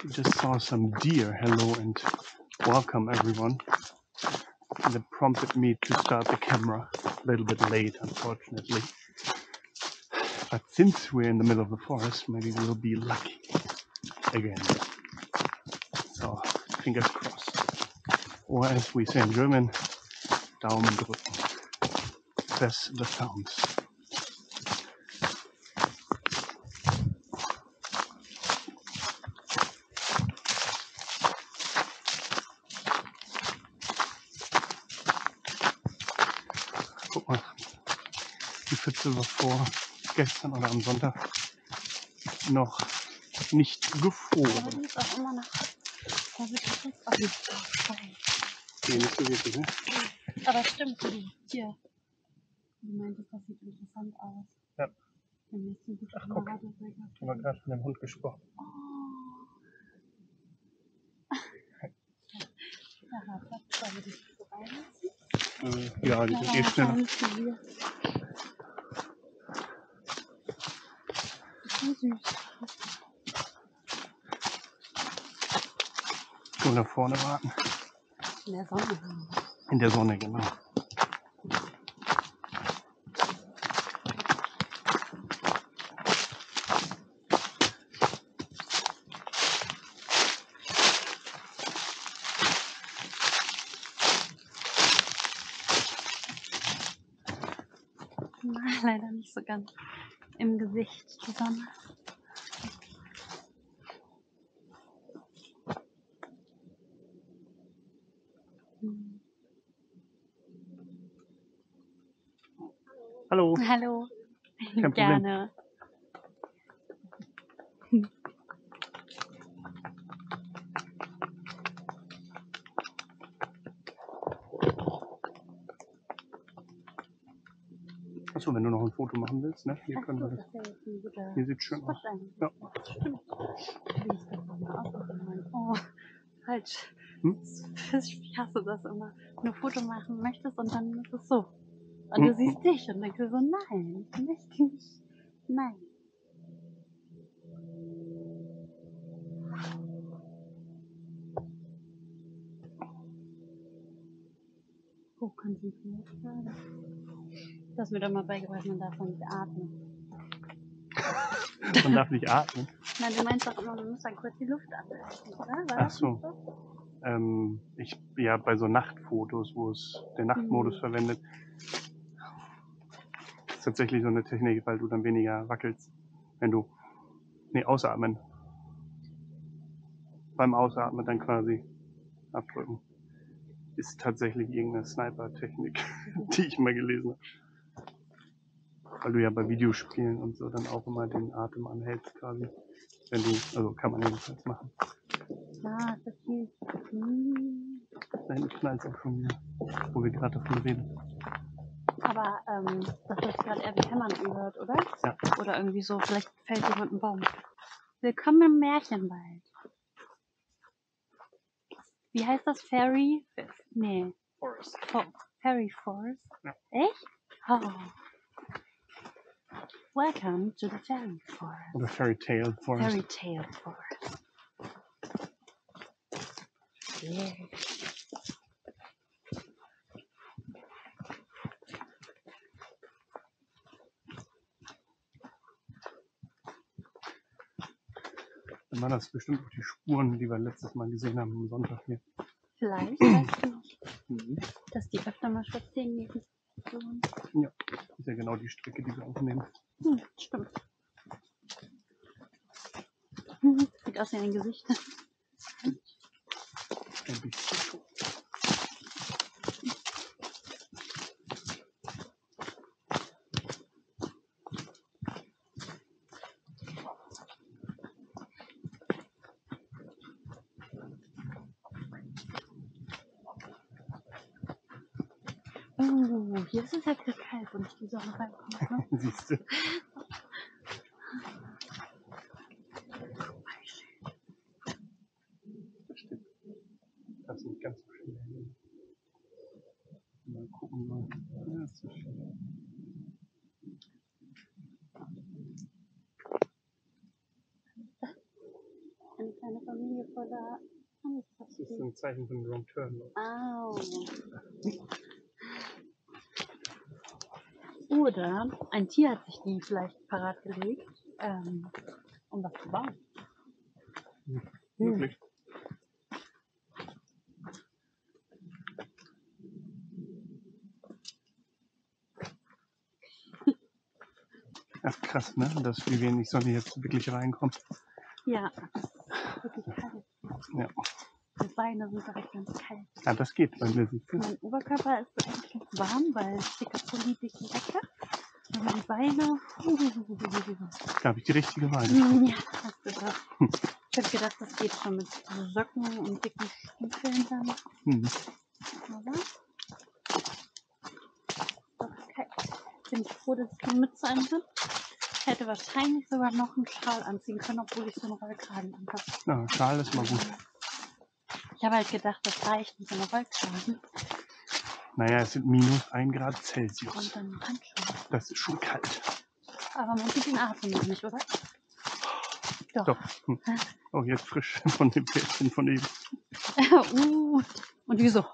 Just saw some deer. Hello and welcome everyone. That prompted me to start the camera a little bit late, unfortunately. But since we're in the middle of the forest, maybe we'll be lucky again. So, fingers crossed. Or as we say in German, Daumen drücken. Press the thumbs. Guck mal, die Pfütze war vorgestern oder am Sonntag noch nicht gefroren. Aber die ist auch immer noch. Da wird das jetzt auch nicht drauf sein. Nee, nicht so wirklich, ne? Aber stimmt, hier. Du meintest, das sieht interessant aus. Ja. Wenn jetzt eine gute Ach, guck. Kamera dabei gehabt Ich habe gerade von dem Hund gesprochen. Oh. Ja, sollen wir die so reinlassen? Ja, die sind eh schneller. So süß. So, da vorne warten. In der Sonne. In der Sonne, genau. Na, leider nicht so ganz im Gesicht, die Sonne. Hallo. Hallo. Kein Problem. Gerne. Achso, wenn du noch ein Foto machen willst, ne? Hier Ach können so, wir das das. ist ja jetzt ein guter Hier sieht schön Spot aus. eigentlich. Ja. Stimmt. Wie ich das nochmal ausmachen wollte. Oh, falsch. Hm? Ich hasse das immer. Wenn du ein Foto machen möchtest und dann ist es so. Und Hm? du siehst dich und denkst dir so, nein, ich möchte nicht. Nein. Hochkonzentriert. Du hast mir doch mal beigebracht, man darf nicht atmen. Man darf nicht atmen. Nein, du meinst doch immer, man muss dann kurz die Luft anhalten, oder? War Ach das so. nicht so? Ja, bei so Nachtfotos, wo es der Nachtmodus verwendet, ist tatsächlich so eine Technik, weil du dann weniger wackelst, wenn du, ausatmen. Beim Ausatmen dann quasi abdrücken. Ist tatsächlich irgendeine Sniper-Technik, die ich mal gelesen habe. Weil du ja bei Videospielen und so dann auch immer den Atem anhältst quasi. Wenn du, also kann man jedenfalls machen. Ja, das ist viel. Da hinten knallt es auch schon wieder, wo wir gerade davon reden. Aber das ist gerade eher wie Hämmern gehört, oder? Ja. Oder irgendwie so, vielleicht fällt jemand ein Baum. Willkommen im Märchenwald. Wie heißt das? Fairy? Nee. Forest. Fairy Forest? Ja. Echt? Oh. Welcome to the Fairy Forest. Oder Fairy Tale Forest. Fairy Tale Forest. Yeah. Dann waren das bestimmt auch die Spuren, die wir letztes Mal gesehen haben am Sonntag hier. Vielleicht, weißt du nicht, Mhm. dass die öfter mal spazieren gehen. So. Ja, ist ja genau die Strecke, die wir aufnehmen. Stimmt. Sieht aus wie ein Gesicht. Ein bisschen. Oh, hier ist es jetzt kalt, wo nicht die Sonne reinkommt. Ne? Siehst du? Bestimmt. Das ist nicht ganz so schön. Mal gucken mal. Ja, das ist schön. Eine kleine Familie aber da kann ich Das ist ein Zeichen von Wrong Turn. Au. Oder ein Tier hat sich die vielleicht parat gelegt, um was zu bauen. Möglich. Ach krass, ne? Dass wie wenig Sonne jetzt wirklich reinkommt. Ja, das ist wirklich kalt. Ja. Die Beine sind direkt ganz kalt. Ja, das geht bei mir. Mein Oberkörper ist eigentlich ganz warm, weil dicke Pulli, dicke Jacke. Aber die Beine. Glaube ich, die richtige Wahl. Ja, hast du das. Ich hätte gedacht, das geht schon mit Socken und dicken Stiefeln dann. Aber. Okay. Bin ich froh, dass ich die Mütze an bin. Ich hätte wahrscheinlich sogar noch einen Schal anziehen können, obwohl ich so einen Rollkragen anhabe. Ja, Schal ist mal gut. Ich habe halt gedacht, das reicht mit so einem Rollkragen. Naja, es sind -1 Grad Celsius. Und dann Handschuhe. Das ist schon kalt. Aber man sieht den Atem noch nicht, oder? Doch. Oh, jetzt frisch von dem Pärchen von eben. Und wieso?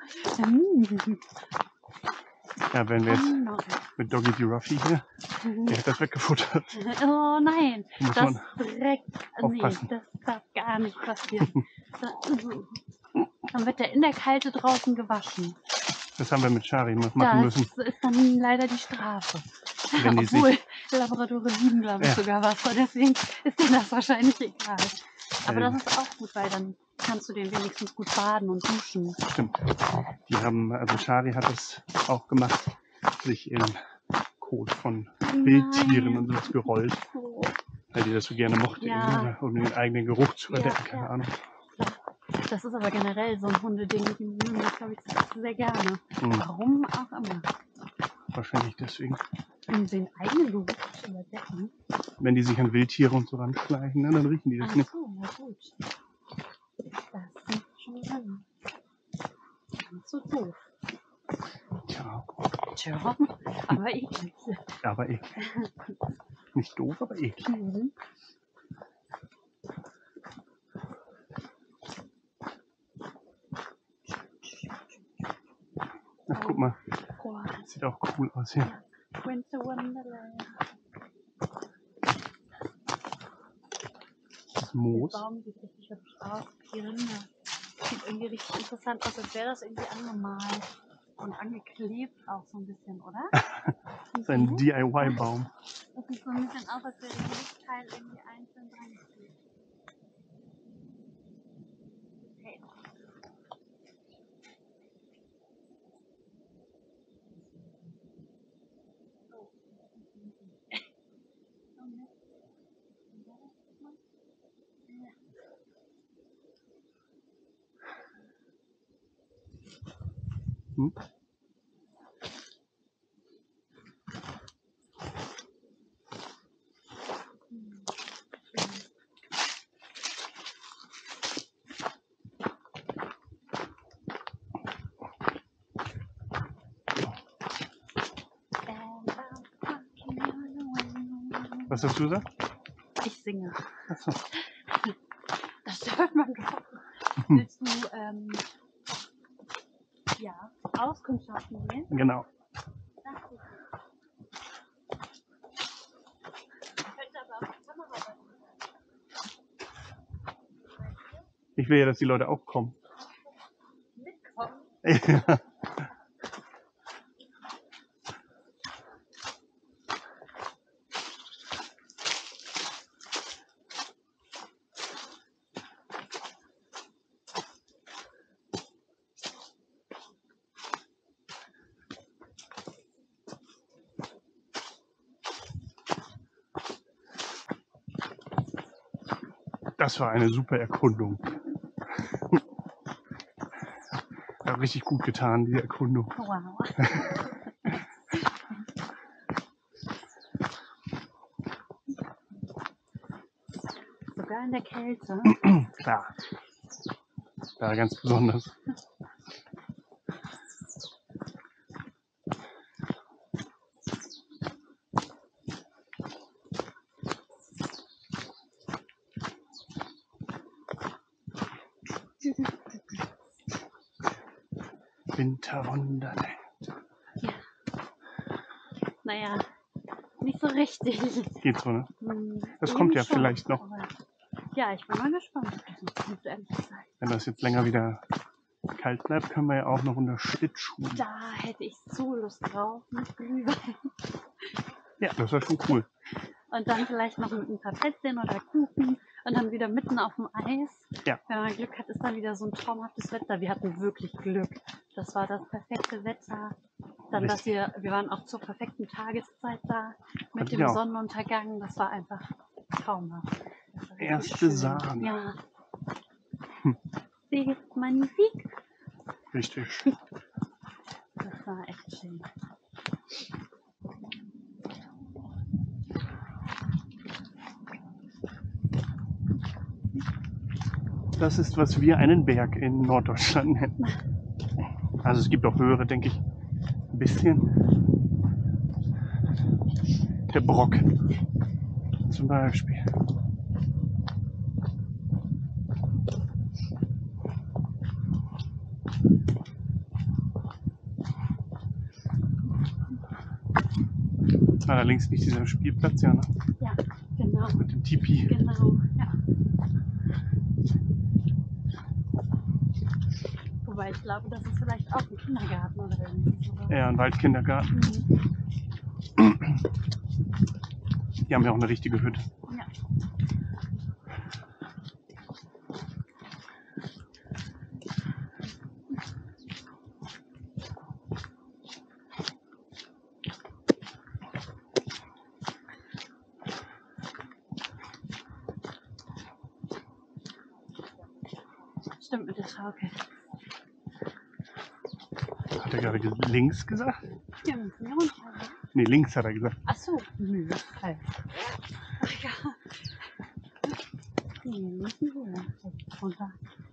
Ja, wenn wir jetzt mit Doggy die Ruffy hier, der hat das weggefuttert. Oh nein, Muss das man direkt. Nee, aufpassen. das darf gar nicht passieren. Dann wird der in der Kälte draußen gewaschen. Das haben wir mit Shari machen Das müssen. ist dann leider die Strafe. Wenn die Obwohl, Labradore lieben, glaube ich, Ja. sogar Wasser. Deswegen ist denen das wahrscheinlich egal. Aber Ähm. das ist auch gut, weil dann kannst du den wenigstens gut baden und duschen. Stimmt. Die haben, also Shari hat es auch gemacht, sich in Kot von Wildtieren und sowas gerollt, Oh. weil die das so gerne mochte, Ja. um den eigenen Geruch zu Ja, entdecken, keine ja. Ahnung. Das ist aber generell so ein Hundeding, die mögen das, glaube ich, sehr gerne. Mhm. Warum auch immer. Wahrscheinlich deswegen. Um den eigenen Geruch zu überdecken. Wenn die sich an Wildtiere und so ranschleichen, ne, dann riechen die das Ach nicht. so, na gut. Das sieht schon dran. Ganz so doof. Tja, Tja, aber eklig. aber eklig. Nicht doof, aber eklig. Mhm. Ach, guck mal, Boah, sieht auch cool aus hier. Winter Wonderland. Das Der Moos. Baum sieht richtig hübsch aus. Die Rinde sieht irgendwie richtig interessant aus, als wäre das irgendwie angemalt und angeklebt auch so ein bisschen, oder? Das ist ein DIY-Baum. Das sieht so ein bisschen aus, als wäre jedes Teil irgendwie einzeln dran geklebt. Okay. Hm? Was hast du gesagt? Ich singe. Achso. Das hört man doch. Willst du, ja, Auskundschaften gehen? Genau. Das ist ich könnte aber auch die Kamera Ich will ja, dass die Leute auch kommen. mitkommen. Ja. Das war eine super Erkundung. Hat richtig gut getan, die Erkundung. Wow. Sogar in der Kälte. Klar. Ja, ganz besonders. Winterwunderland. Ja. Naja, nicht so richtig. Geht so, ne? Das Eben kommt ja schon, vielleicht noch. aber ja, ich bin mal gespannt, ob das noch kommt, ehrlich gesagt. Wenn das jetzt länger wieder kalt bleibt, können wir ja auch noch unter Schlittschuhen. Da hätte ich so Lust drauf mit Glühwein. Ja, das wäre schon cool. Und dann vielleicht noch mit ein paar Plätzchen oder Kuchen und dann wieder mitten auf dem Eis. Ja. Wenn man Glück hat, ist dann wieder so ein traumhaftes Wetter. Wir hatten wirklich Glück. Das war das perfekte Wetter. Dann, dass wir waren auch zur perfekten Tageszeit da mit Hatten dem wir auch. Sonnenuntergang. Das war einfach traumhaft. Das war richtig Erste schön. Sahne. Ja. C'est magnifique. Richtig. Das war echt schön. Das ist, was wir einen Berg in Norddeutschland nennen. Also es gibt auch höhere, denke ich. Ein bisschen. Der Brocken. Zum Beispiel. Allerdings nicht dieser Spielplatz, ja, ne? Ja, genau. Mit dem Tipi. Genau, ja. Wobei ich glaube, das ist vielleicht auch ein Kindergarten oder irgendwie sowas. Ja, ein Waldkindergarten. Die haben ja auch eine richtige Hütte. Ja. Stimmt mit der Schaukel. Hat er gerade links gesagt? Ja, müssen wir runter. Ne? Nee, links hat er gesagt. Ach so, nö, falsch. Ach ja. Nee, müssen wir runter.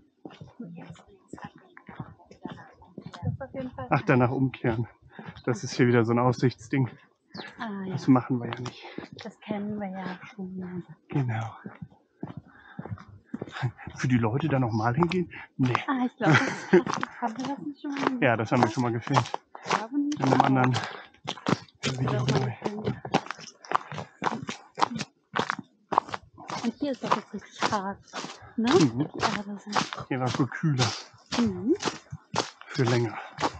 Das ist auf jeden Fall. Ach, danach umkehren. Das ist hier wieder so ein Aussichtsding. Ah ja, Das machen wir ja nicht. das kennen wir ja schon. Genau. Für die Leute da nochmal hingehen? Nee. Ah, ich glaube, haben wir das nicht schon mal? Ja, das haben wir schon mal gefilmt. Ich glaube nicht. In einem anderen Wir Video. das mal gefilmt. Und hier ist doch jetzt richtig hart. Ne? Mhm. Ja, das ist. Hier war es wohl kühler. Mhm. Für länger.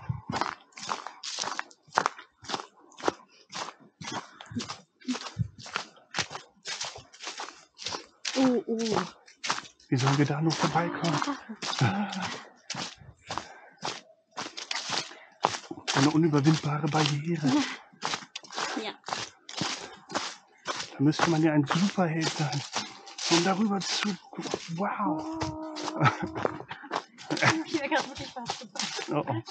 Oh, oh. Wie sollen wir da noch vorbeikommen? Eine unüberwindbare Barriere. Ja. Da müsste man ja ein Superheld sein, um darüber zu. Wow! Ich wäre gerade wirklich fast gefallen. Oh, oh.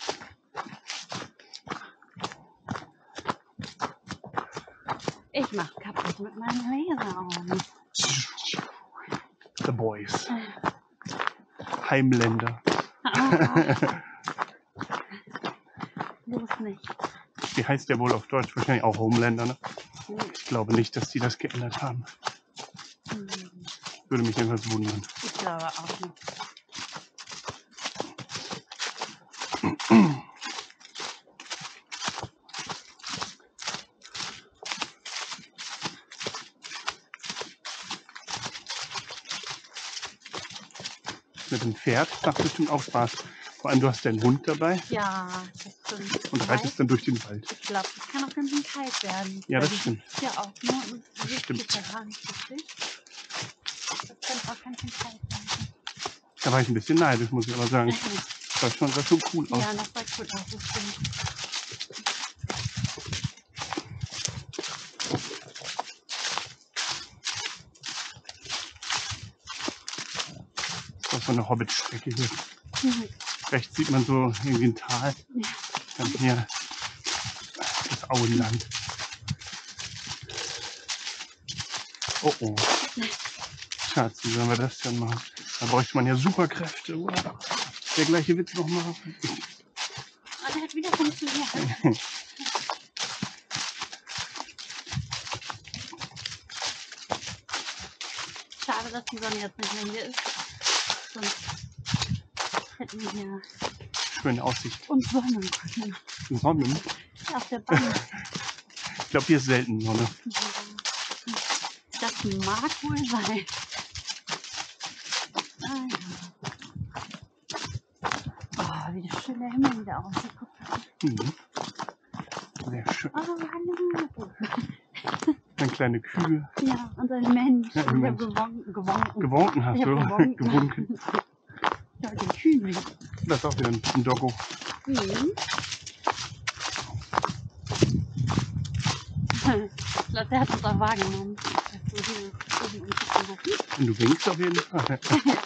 Ich mach's kaputt mit meinen Laseraugen. The Boys. Heimländer. Bloß nicht. Wie heißt der wohl auf Deutsch? Wahrscheinlich auch Homeländer, ne? Ich glaube nicht, dass die das geändert haben. Würde mich jedenfalls wundern. Ich glaube auch nicht. Mit dem Pferd macht bestimmt auch Spaß. Vor allem, du hast deinen Hund dabei Ja, das stimmt. und reitest dann durch den Wald. Ich glaube, das kann auch ganz schön kalt werden. Ja, das Weil stimmt. die Ja, auch nur im Das stimmt. richtig. Das könnte auch ganz schön kalt werden. Da war ich ein bisschen neidisch, muss ich aber sagen. Das sah schon cool aus. Ja, das sah gut aus, das stimmt. Das ist so eine Hobbit-Strecke hier. Mhm. Rechts sieht man so irgendwie ein Tal. Ja. Dann hier das Auenland. Oh oh. Schatz, wie sollen wir das denn machen? Da bräuchte man ja Superkräfte. Wow. Der gleiche Witz nochmal. Ah, der hat wieder funktioniert. Schade, dass die Sonne jetzt nicht mehr hier ist. Sonst hätten wir hier Schöne Aussicht. Und Sonne. Sonne. Auf der Bahn. Ich glaube, hier ist selten Sonne. Das mag wohl sein. Ah, ja. Oh, wie schön der Himmel wieder aussieht. Mhm. Sehr schön. Oh, hallo. Eine kleine Kühe. Ja, und ein Mensch. Ja, ein Ich habe Mensch. gewonken. Gewunken hast Ich du. habe gewunken. Gewunken. Ja, die Kühe. Das ist auch wieder ein Doggo. Mhm. Ich glaube, der hat uns auch wahrgenommen. Also hier oben im Kitchen. Und du winkst auf jeden Fall.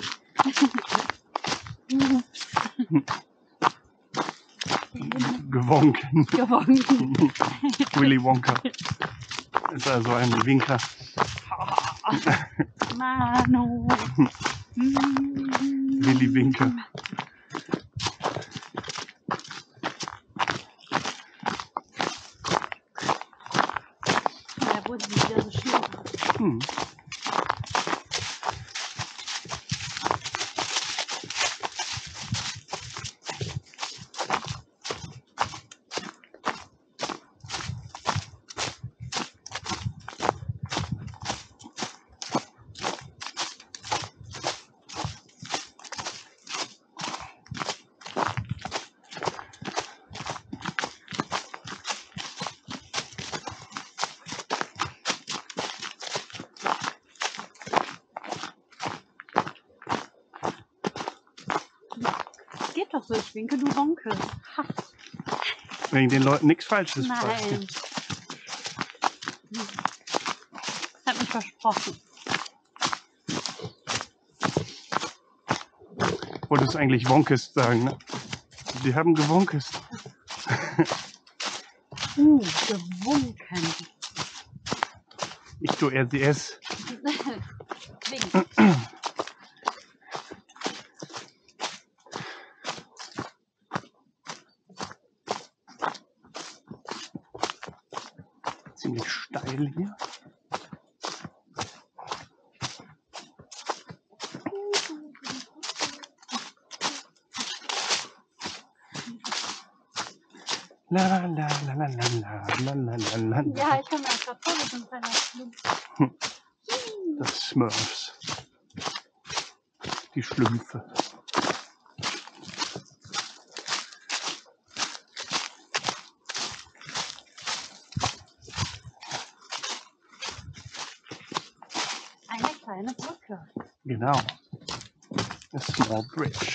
Gewonken. Gewonken. Willy Wonka. Ist also ein Winker. Manu. Willy Winker. Der wurde wieder so schön. Hm. Geht doch so, ich winke, du wonkest. Ha. Wenn ich den Leuten nichts Falsches sage. Nein. Hat mich versprochen. Wolltest du eigentlich Wonkest sagen, ne? Die haben gewonkest. Gewunken. Ich du RCS. Wink. Ziemlich steil hier. La la la la la la la la la la. Ja, ich kann mir auch gerade vor, wie so ein kleiner Schlupf. Das Smurfs. Die Schlümpfe. Eine kleine Brücke. Genau. A small bridge.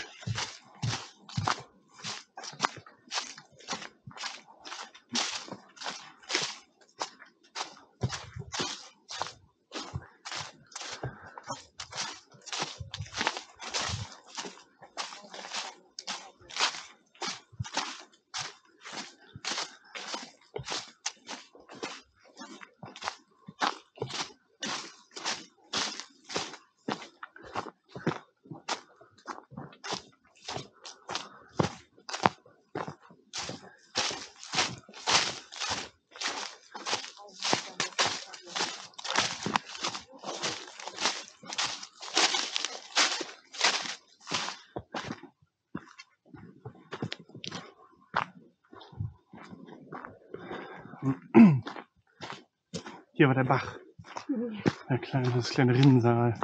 Hier war der Bach. Das kleine Rinnsal.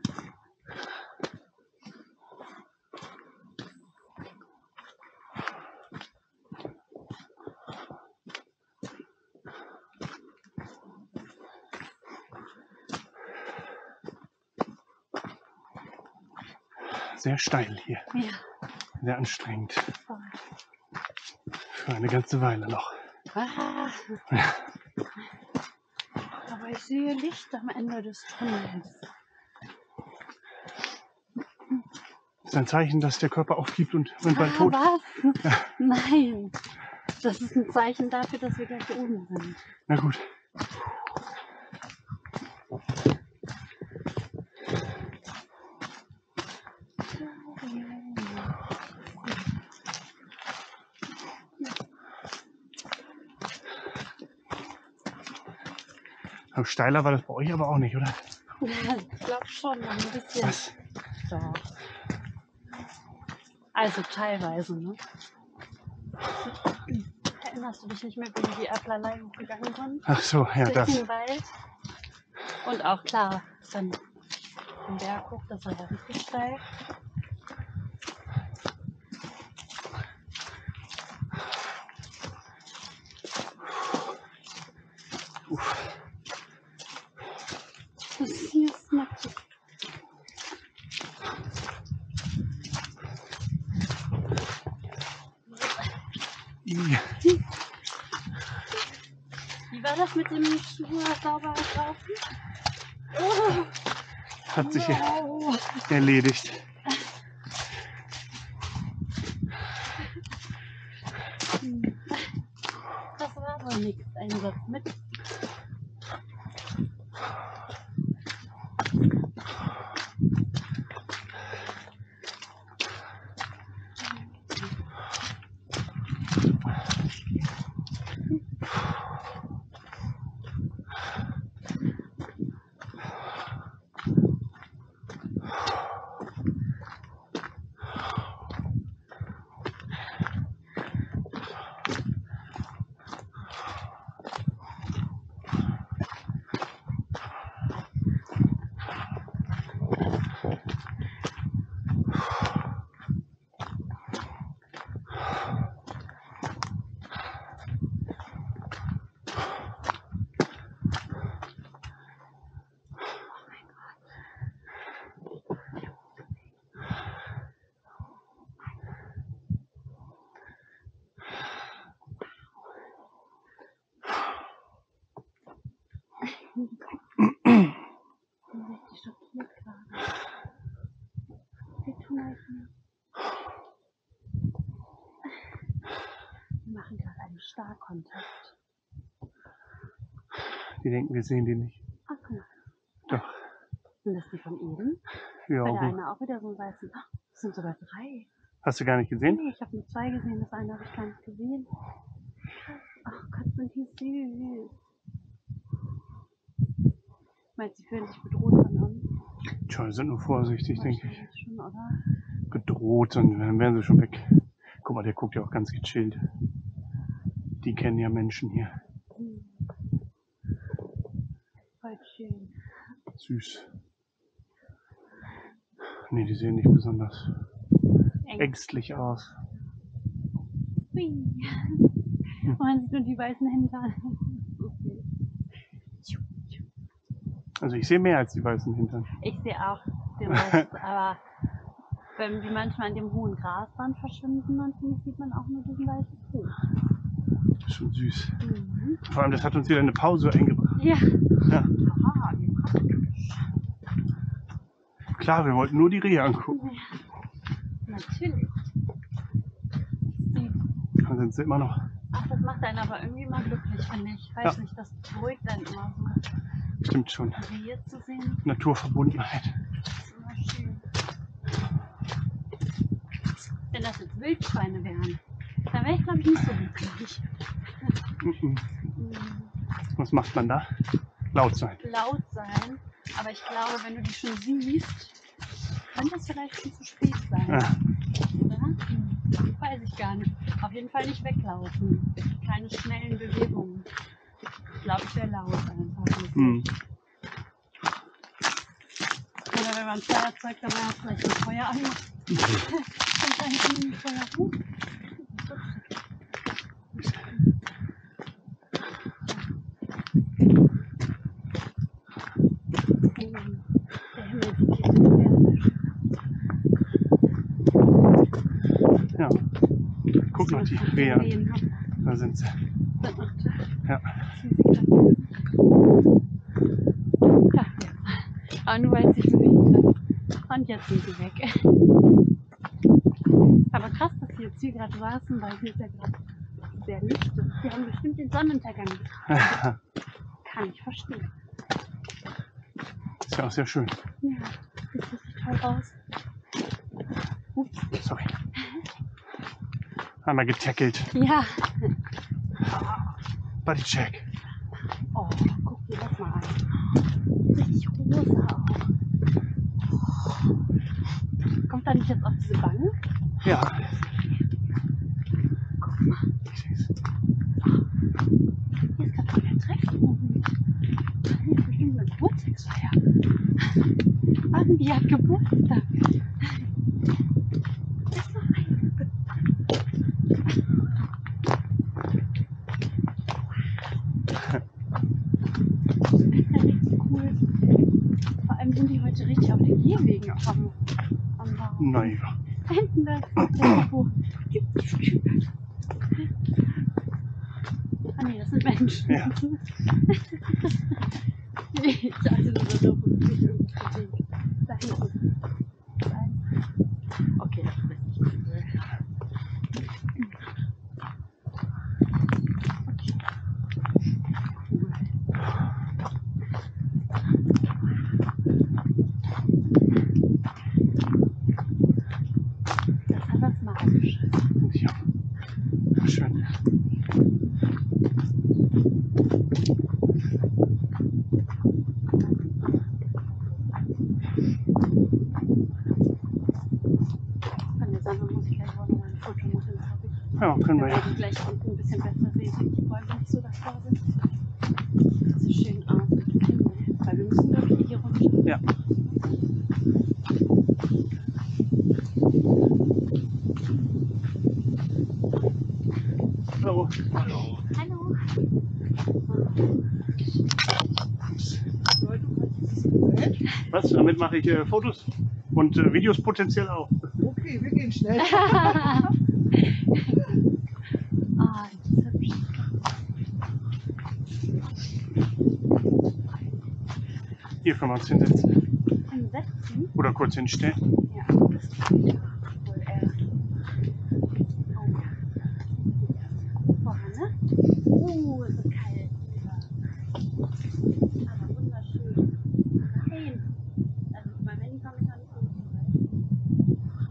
Sehr steil hier. Ja. Sehr anstrengend. Voll. Für eine ganze Weile noch. Ah. Aber ich sehe Licht am Ende des Tunnels. Das ist ein Zeichen, dass der Körper aufgibt und bald tot. Was? Nein. Das ist ein Zeichen dafür, dass wir gleich oben sind. Na gut. Aber steiler war das bei euch aber auch nicht, oder? Ich glaube schon, noch ein bisschen. Was? Doch. Also teilweise, ne? Erinnerst du dich nicht mehr, wie wir die Erplerlei hochgegangen sind? Ach so, ja, Durch das. den Wald. Und auch klar, dann den Berg hoch, das war ja richtig steil. Das hier ist nackig. Ja. Wie war das mit dem Schuh sauber laufen? Oh, Hat sich wow. erledigt. Das war wohl nichts. Ein Satz mit. Richtig schockiert gerade. Wir tun euch nicht. Wir machen gerade einen Starrkontakt. Die denken, wir sehen die nicht. Ach, guck mal. Doch. Sind das die von eben? Ja, Weil der eine auch wieder so einen weißen. Ach, das sind sogar 3. hast du gar nicht gesehen? Nee, ich habe nur 2 gesehen. Das eine habe ich gar nicht gesehen. Ach Gott, sind die süß. Meinst du, sie fühlen sich bedroht von uns? Tja, die sind nur vorsichtig, denke ich. Wahrscheinlich schon, oder? Bedroht und dann wären sie schon weg. Guck mal, der guckt ja auch ganz gechillt. Die kennen ja Menschen hier. Voll schön. Süß. Nee, die sehen nicht besonders ängstlich aus. Hui. Man sieht nur die weißen Hintern. Also ich sehe mehr als die weißen Hintern. Ich sehe auch den Rest, aber wenn die manchmal in dem hohen Grasband verschwinden, dann finde ich, sieht man auch nur diesen weißen Po. Das ist schon süß. Mhm. Vor allem, das hat uns wieder eine Pause eingebracht. Ja. Ja. Aha, wie praktisch. Klar, wir wollten nur die Rehe angucken. Ja. Natürlich. Süß. Dann sind sie immer noch. Ach, das macht einen aber irgendwie mal glücklich, finde ich. Weiß nicht, das beruhigt einen immer so. Stimmt schon. Rehe zu sehen, Naturverbundenheit. ist immer schön. Wenn das jetzt Wildschweine wären, dann wäre ich, glaube ich, nicht so glücklich. Mhm. Was macht man da? Laut sein. Laut sein, aber ich glaube, wenn du die schon siehst, könnte es vielleicht schon zu spät sein. Ja. Oder? Weiß ich gar nicht. Auf jeden Fall nicht weglaufen. Keine schnellen Bewegungen. Ich glaube, ich wäre laut einfach. Mhm. Oder wenn man ein Feuerzeug dabei hat, vielleicht ein Feuer anmacht. Kommt da hinten ein Feuer hoch. Der Himmel sieht hier sehr Ja. Guck mal, die Rehe an. Da sind sie. Ja. Ja, aber nur weil es sich bewegt hat. Und jetzt sind sie weg. Aber krass, dass sie jetzt hier gerade saßen, weil hier ist ja gerade sehr lichtig. Die haben bestimmt den Sonnenuntergang betrachtet. Kann ich verstehen. Ist ja auch sehr schön. Ja, sieht richtig toll aus. Ups. Sorry. Einmal getackelt. Ja. Bodycheck. Oh, guck dir das mal an. Richtig rosa auch. Kommt da nicht jetzt auf diese Bank? Ja. Guck mal. Ich seh's. Hier ist gerade ein Treffpunkt. Das ist bestimmt eine Geburtstagsfeier. Bambi hat Geburtstag. Ist noch ein. Das ist ja richtig cool. Vor allem sind die heute richtig auf den Gehwegen am Baum. Naja. Da hinten, da ist der Hoch. Ah nee, das sind Menschen. Ja. Ich dachte nur, da doof und mich irgendwie bewegt. Da hinten. Okay, das ist richtig cool. Okay. Cool. Das hat was Magisches. Ja. Schön. Von der Sonne muss ich gleich auch nochmal ein Foto machen, glaube ich. Ja, können wir Wenn ja. wir die gleich unten ein bisschen besser sehen, wenn die Bäume nicht so davor sind. Das sieht so schön aus mit dem Himmel. Weil wir müssen wirklich hier runter. Ja. Hallo. Hallo. Hallo. Was? Damit mache ich Fotos und Videos potenziell auch. Okay, wir gehen schnell. Ah, das ist hübsch. Hier können wir uns hinsetzen. Hinsetzen? Oder kurz hinstellen. Ja, das ist wohl eher. Oh ja. Vorne. Es ist kalt. Aber wunderschön. Nein. Also mit meinem Handy komme ich gar nicht so weit.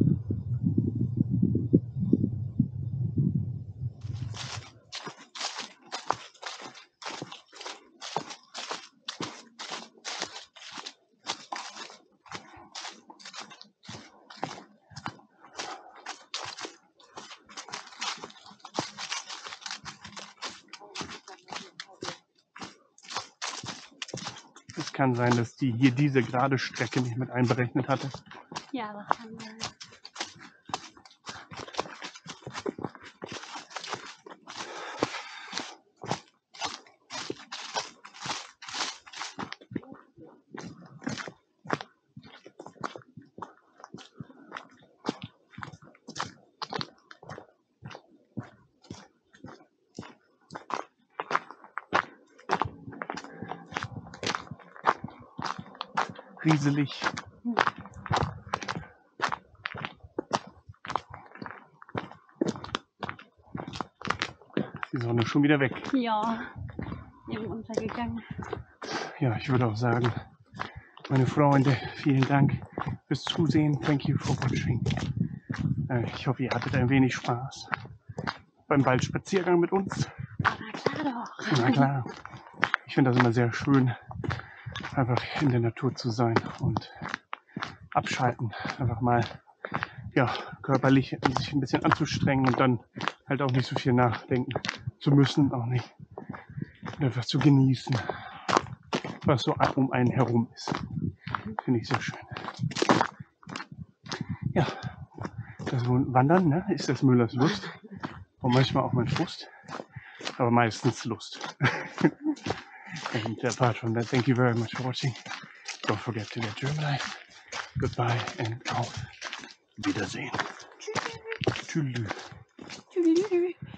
Es kann sein, dass die hier diese gerade Strecke nicht mit einberechnet hatte. Ja, das kann sein. Rieselig. Ist die Sonne schon wieder weg. Ja, eben untergegangen. Ja, ich würde auch sagen, meine Freunde, vielen Dank fürs Zusehen. Thank you for watching. Ich hoffe, ihr hattet ein wenig Spaß beim Waldspaziergang mit uns. Na klar doch. Na klar. Ich finde das immer sehr schön, einfach in der Natur zu sein und abschalten. Einfach mal ja, körperlich sich ein bisschen anzustrengen und dann halt auch nicht so viel nachdenken zu müssen, auch nicht. Und einfach zu genießen, was so um einen herum ist. Finde ich sehr schön. Ja, das Wandern, ne, ist das Müllers Lust und manchmal auch mein Frust, aber meistens Lust. And apart from that, thank you very much for watching. Don't forget to get Germanized. Goodbye and auf Wiedersehen. Tschüss. Tschüss.